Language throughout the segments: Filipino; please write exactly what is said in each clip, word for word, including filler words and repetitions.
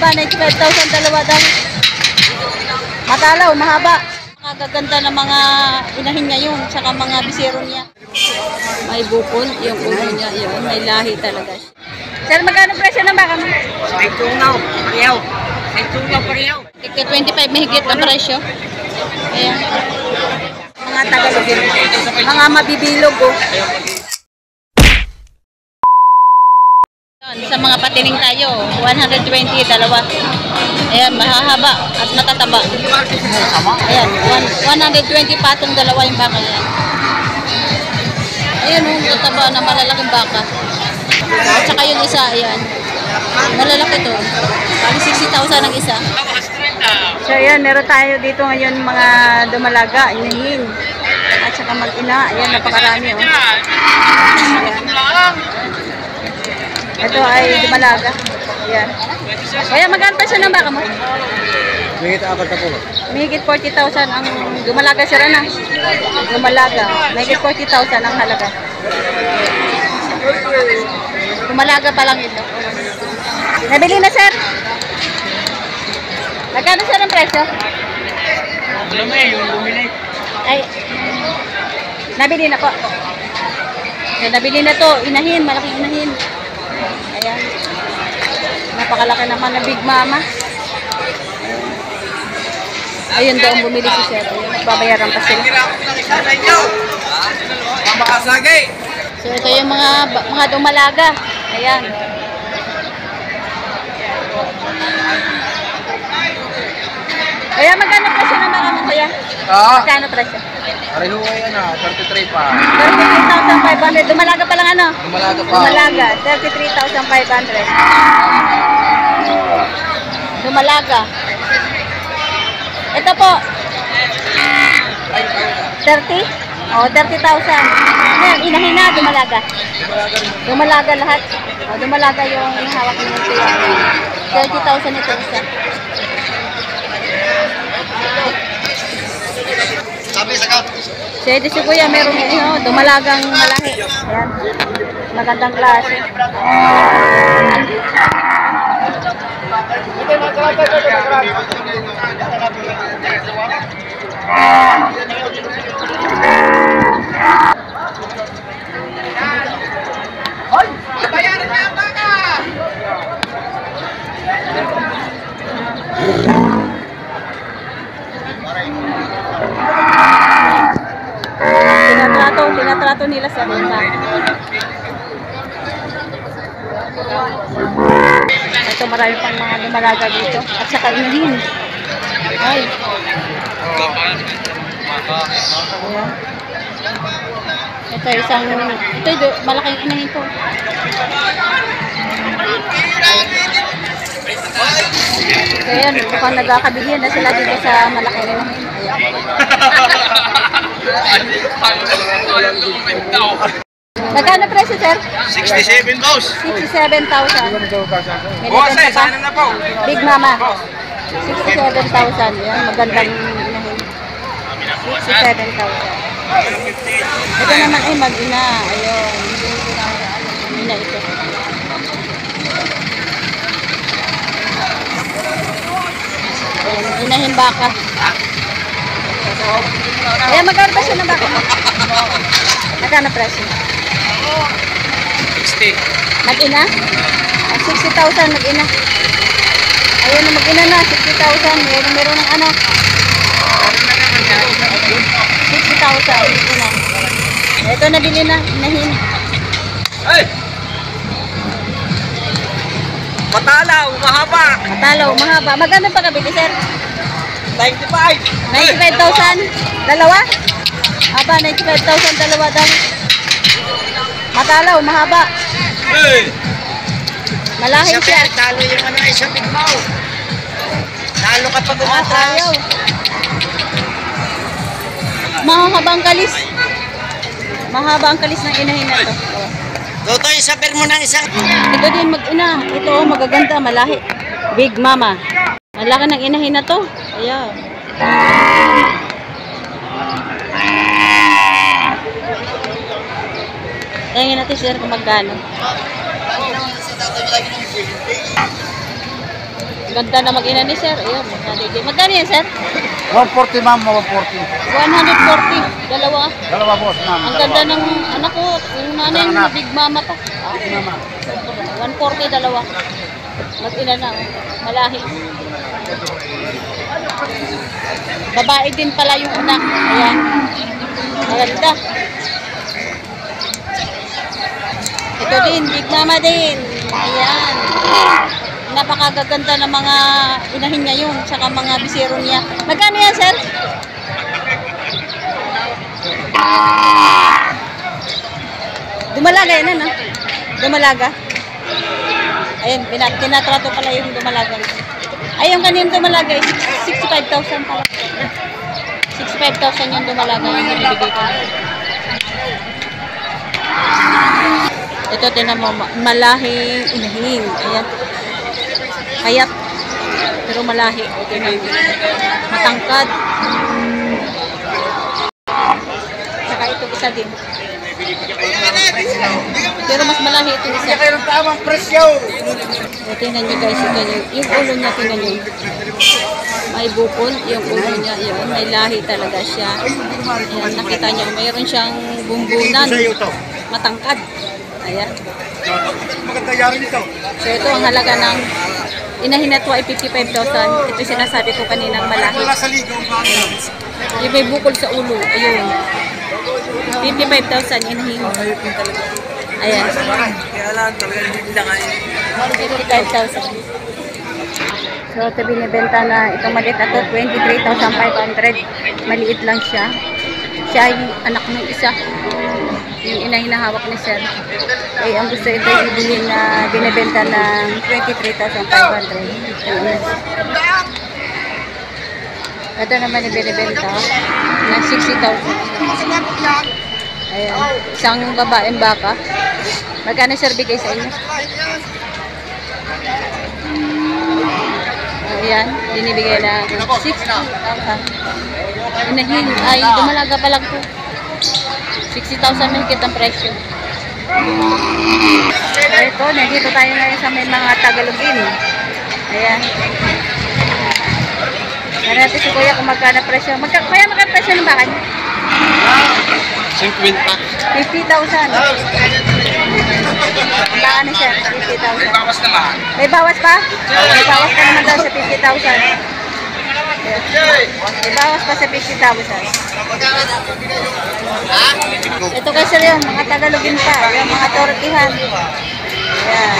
Aba, ninety-five thousand, dalawa daw. Matalaw, mahaba. Nakagaganda ng mga inahin niya yun, saka mga bisero niya. May bukol, yung ulo niya, yun, may lahi talaga. Sir, magkano presyo ng baka mo? May tungaw, pareho. May tungaw, pareho. twenty-five mahigit ang presyo. Ayan. Mga Tagalog yun. Mga mabibilog, oh. Sa mga patining tayo, one twenty, dalawa. Ayan, mahahaba at matataba. Ayan, one twenty patong dalawa yung baka yan. Ayan, oh, matataba na malalaking baka. At saka yung isa, ayan. Malalaki to. Bali sixty thousand ang isa. So ayan, meron tayo dito ngayon mga dumalaga, inahin. At saka mag-ina. Ayan, napakarami, oh. Ayan. Ito ay dumalaga. Ayan. Kaya magkano presyo ng baka mo? Mahigit apat na po. Mahigit forty thousand ang dumalaga, sir, na. Dumalaga. Mahigit forty thousand ang halaga. Dumalaga pa lang ito. Nabili na, sir? Magkano, sir, ang presyo? Alam mo eh, yung bumili. Ay, nabili na po. Ay, nabili na to. Inahin, malaking inahin. Ayan. Napakalaki naman na Big Mama. Ayun daw ang bumili si Sir. Babayaran pa sila. So ito yung mga mga dumalaga. Ayan. Kaya magkano presyo ng baka mo, kuya? Ah. Magkano presyo? Pareho yan ah, thirty-three pa. thirty-three thousand five hundred. Dumalaga pa lang ano? Dumalaga pa. Dumalaga. thirty-three thousand five hundred. Dumalaga. Ito po. thirty? O, thirty thousand. Ngayon, inahin na, dumalaga. Dumalaga lahat. O, dumalaga yung hawak ng ito. thirty thousand ito isa. Sabi sa kat. Pwede si kuya, meron yun, dumalagang malahi. Ayan. Magandang klase. Hoy! Bayaran niya ang baka! Tinatrato, tinatrato nila sa benta. Ito, marami pang mga dumalaga dito. At saka inahin. Ay. Ayan. Ito, isang, ito, malaking inahin to. Ayan, mukhang nagkakabigyan na sila dito sa malaking inahin. Magkano presyo, sir? sixty-seven, boss. sixty-seven thousand. Boss, eh, sana na po. Big Mama. sixty-seven thousand. Yan, magandang inahin. sixty-seven thousand. Ito naman ay mag-ina. Ayun. Ina ito. Ayan, inahin baka. Ayan, magkano presyo ng baka? Magkano presyo? sixty. Mag-ina? sixty thousand mag-ina. Ayun na, mag-ina na. sixty thousand. Meron, meron ng ano. sixty thousand. Ina. Ito, nabili na. Inahin. Hey! Matalaw, mahaba. Matalaw, mahaba. Magkano pa kabili, sir? ninety-five. ninety-five thousand. Dalawa? Aba, ninety-five thousand. Dalawa daw. Matalaw, mahaba. Hey! Malahin siya. Talo yung ano ay sa bigmaw. Talo ka pag Ah, umatras. ayaw. Mahaba ang kalis. Mahaba ang kalis ng inahin na ito. Oh. Totoy, sabi mo ng isang... Ito din mag-ina. Ito, magaganda, malahi. Big Mama. Malaki ng inahin na to. Ayan. Tingnan natin, sir, kung magkano. Ganda na mag-ina ni sir. Ayun, magkano yan sir? one forty ma'am, one forty. one forty. Dalawa. Dalawa boss ma'am. Ang ganda ng anak ko. Yung nanay mo, big mama pa. Mama. one forty dalawa. Mag-ina na. Oh. Malahi. Babae din pala yung anak. Ayan. Maganda. Ito din, big mama din. Ayan. Napakagaganda ng mga inahin niya yun, tsaka mga bisero niya. Magkano yan, sir? Dumalaga yan, ano? Dumalaga. Ayun, tinatrato pala yung dumalaga. Ay, yung kanina dumalaga, sixty-five thousand pala. sixty-five thousand yung dumalaga yung nabibigay ko. Ito, tinan mo, malahing inahin. Ayan. Kayat. Pero malahi. O, tinan mo. Matangkad. Saka ito isa din. Pero mas malahi ito isa. Hindi kayo ng tamang presyo. O, tinan nyo guys. Ito, yung, yung ulo niya, tinan nyo. May bukol. Yung ulo niya. Yun, may lahi talaga siya. Ayan, nakita nyo. Mayroon siyang bumbunan. Matangkad. Ayan. Maganda yari nito. So ito ang halaga ng inahinatwa ay fifty-five thousand. Ito sinasabi ko kaninang malahi. Wala sa ligaw ba? Yung may bukol sa ulo. Ayun. fifty-five thousand inahin. Ayan. Kaya lang talaga hindi lang ay. fifty-five thousand. So ito binibenta na itong maliit na ito, twenty-three thousand five hundred. Maliit lang siya. Siya ay anak ng isa. Yung ina hinahawak ni sir. Eh, ang gusto ito ibilhin na binibenta ng twenty-three thousand five hundred. Ito naman yung binibenta ng sixty thousand. Ayan. Isang babaeng baka. Magkano sir bigay sa inyo? Ayan. Binibigay na sixty thousand. Inahin ay dumalaga pa lang po. sixty thousand mahigit ang presyo. Ito, nandito tayo ngayon sa may mga Tagalogin. Ayan. Yan natin si Kuya kung magkano presyo. Magka, Kuya, magkano presyo ng bakal? fifty thousand. Baka na siya, fifty thousand. May bawas naman. May bawas pa? May bawas pa naman daw sa fifty thousand. May bawas pa sa fifty thousand. Ito kasi yung mga Tagalogin pa, yung mga tortihan. Ayan.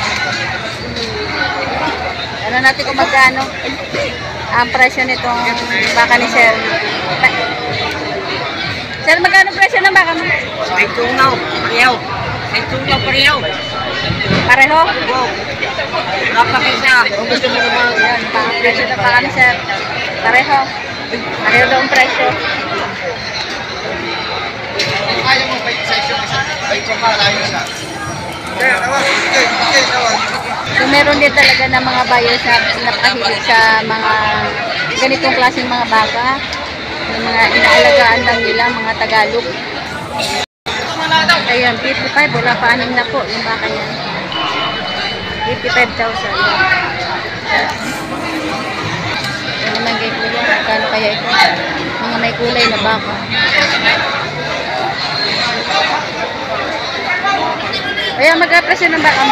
Ano natin kung magkano ang presyo nitong baka ni Sir. Sir, magkano presyo ng baka mo? Ay tunaw, pareho. Ay tunaw, pareho. Pareho? Wow. Napakita. Kung gusto mo naman. Ayan, ang presyo ng baka ni Sir. Pareho. Pareho daw ang presyo. Kaya mo ba yung session? Ay, kumalayo siya. Kaya naman, kaya naman. So, meron din talaga ng mga buyers na napakahilig sa mga ganitong klaseng mga baka. Yung mga inaalagaan lang nila, mga Tagalog. Ayan, fifty-five. Wala pa anim na po yung baka niya. fifty-five thousand. Ano naman kay Kuya? Kano kaya ito? Mga may kulay na baka. Kaya mag-apresyo ng baka mo?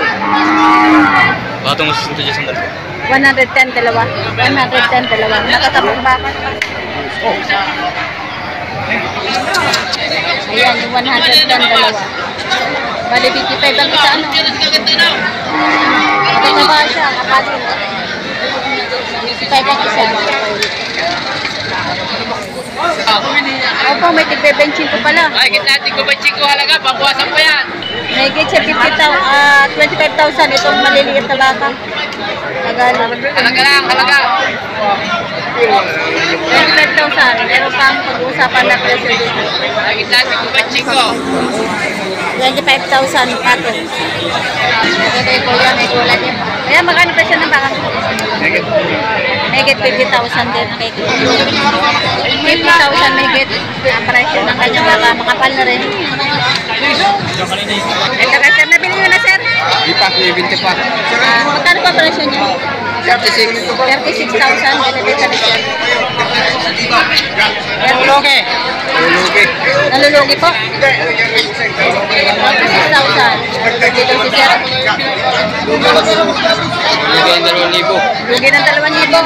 Batong susunod dyan sandal. one ten dalawa. one ten dalawa. Nakatabong baka. Ayan, yung one ten dalawa. Bali, fifty-five ang isa, ano? Mataba siya, kapatid. fifty-five ang isa. Opo, may tigbe-benching ko pala. Ay, kita natin kung ba chiko halaga, pangbuwasan ko yan. May gate siya fifty thousand, uh, twenty-five thousand itong maliliit na baka. Tagalog. Halaga lang, halaga. twenty-five thousand. Meron pang pag-uusapan na presyo dito. Ay, kita natin kung ba chiko. twenty-five thousand pato. Ito yung kuya, may kulay din. Kaya magkano presyo ng baka? May gate fifty thousand din. fifty thousand may gate ang presyo ng kanyang baka. Makapal na rin. Ito kasi, nabili nyo na sir? Di pa, twenty pa. Ah, magkano pa presyo niya? thirty-six. thirty-six thousand. Binibenta ni sir. Nalulugi. Nalulugi. Nalulugi po. forty-six thousand. Dito si sir. Lugi ang dalawang libo. Lugi ng dalawang libo.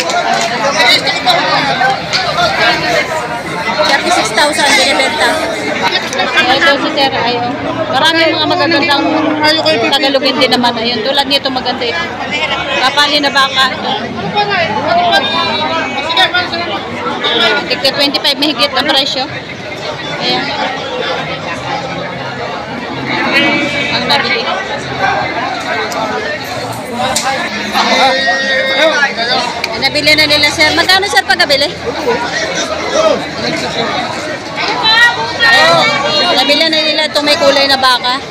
thirty-six thousand binibenta. Ito si sir, ayun. Marami mga magagandang Tagalogin din naman. Ayun, tulad nito maganda ito. Kapali na baka. Tigka twenty-five mahigit ang presyo. Ayan. Ang nabili. Nabili na nila sir. Magkano sir pagkabili? Oh, nabili na nila itong may kulay na baka.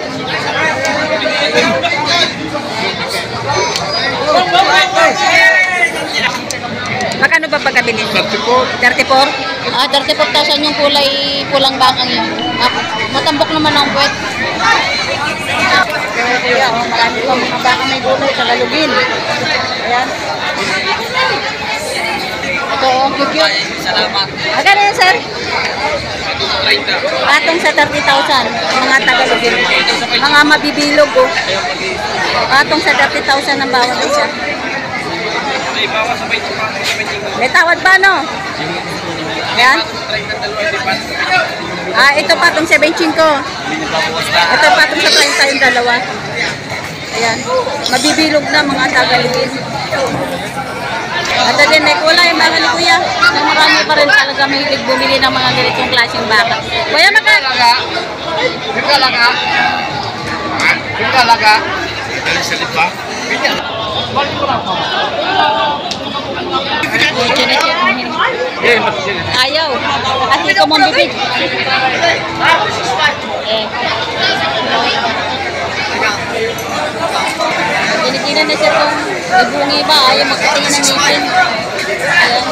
Magkano ba pagkabili? thirty-four. thirty-four? Ah, thirty-four thousand yung kulay pulang bakang yun. Ah, matambok naman ang puwet. Kaya, oh, marami pa mga baka may gulay sa galugin. Ayan. Ito, oh, cute. Salamat. Magkano yan, sir? Patong sa thirty thousand. Mga tagalugin. Mga mabibilog, oh. Patong sa thirty thousand ang bawat isa. May tawad ba, no? Ayan. Ah, ito patong seventeen ko. Ito patong sa treinta yung dalawa. Ayan. Mabibilog na mga tagalugin. At din, may kulay, mga ni kuya. Na marami pa rin talaga mahilig bumili ng mga ganitong klaseng baka. Kuya, magkano? Yung kalaga. Yung kalaga. Dali sa lipa. Eh, ayaw. At ikaw mong bibig. Eh. Tinitingnan na siya kung ibungi ba. Ayaw magkatingin ng ngipin. Ayan.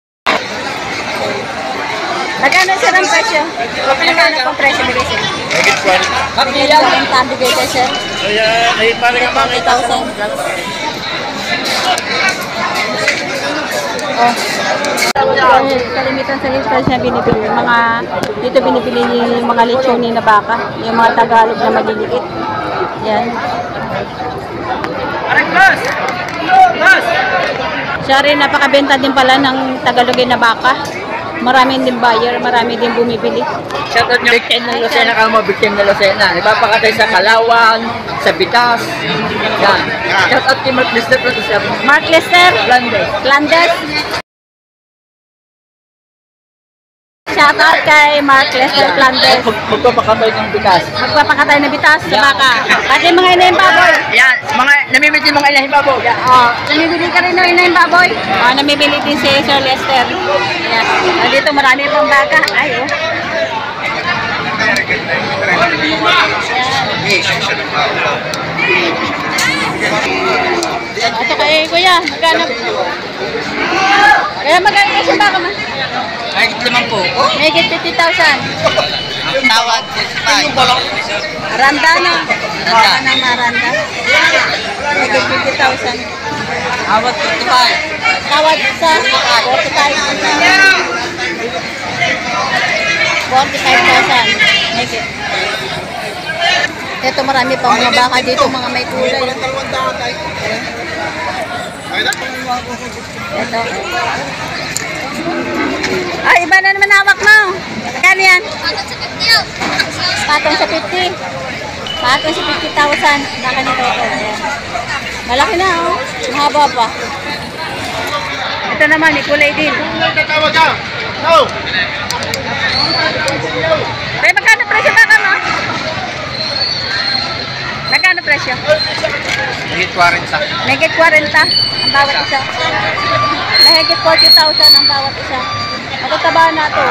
Magkano sir ang presyo? Magkano ang presyo bigay sir? Happy lang ang tabi bigay kay sir? Kaya, ay parang ang forty thousand. Oh. Kalimitan sa lista siya binibili. Mga, dito binibili yung mga lechoni na baka. Yung mga Tagalog na maliliit. Yan. Siya rin, napakabenta din pala ng Tagalogin na baka. Marami din buyer, marami din bumibili. Shoutout nyo, Big Ten ng Lucena, kamo Big Ten ng Lucena. Ipapakatay sa Kalawan, sa Bitas. Yan. Shoutout kay Mark Lister po sa Mark Lester, Flanders. Flanders. Shoutout kay Mark Lester Flanders. Mag magpapakatay ng Bitas. Magpapakatay na bitas sa baka. Pati mga inayang baboy. Yan, mga namimit yung mga ilahing babo. Yan. Oh, namimili ka rin ng inayang baboy? Oh, namimili din si Sir Lester. Yan. Oh, dito marami pang baka. Ay, oh. Ito kay kuya, magkano? Kaya magkano kasi baka ma? Ay, limang po. May fifty thousand. Tawad, fifty-five. Randa na. Randa na maranda. May fifty thousand. Awat, fifty-five. Tawad sa forty-five. forty-five thousand. Ito marami pang mga baka dito, mga may kulay. Ito. Ay, iba na naman hawak mo. Kano yan? Patong sa fifty. Patong sa fifty thousand. Baka nito ito. Ayan. Malaki na, oh. Mahaba pa. Ito naman, may kulay din. Ay, magkano presyo baka mo? Magkano presyo? Higit forty. Mahigit forty ang bawat isa. Mahigit forty thousand ang bawat isa. Matatabahan na ito.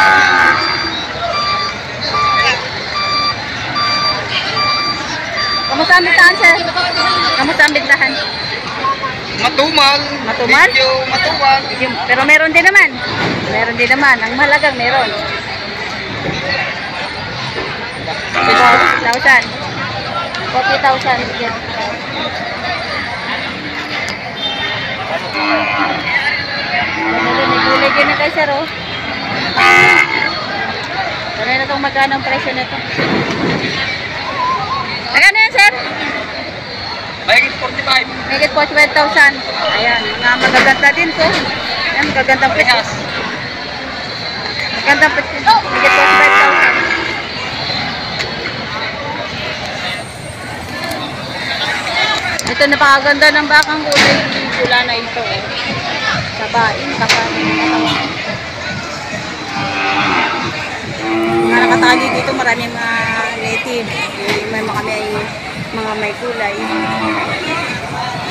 Kamusta ang bintahan, sir? Kamusta ang bintahan? Matumal. Matumal? Medyo matumal. Pero meron din naman. Meron din naman. Ang mahalagang meron. forty thousand. forty thousand. kay sir, oh. Tanay na itong magkano ang presyo nito. Magkano yan, sir? Mahigit forty-five. Mahigit forty-five thousand. Ayan, mga magaganda din to. Ayan, magagandang presyo. Magandang presyo. Mahigit forty-five thousand. Ito, napakaganda ng bakang kulay. Pula na ito, eh. Sabain, kakain. Mga nakatali dito, marami mga native. May mga may, mga may kulay.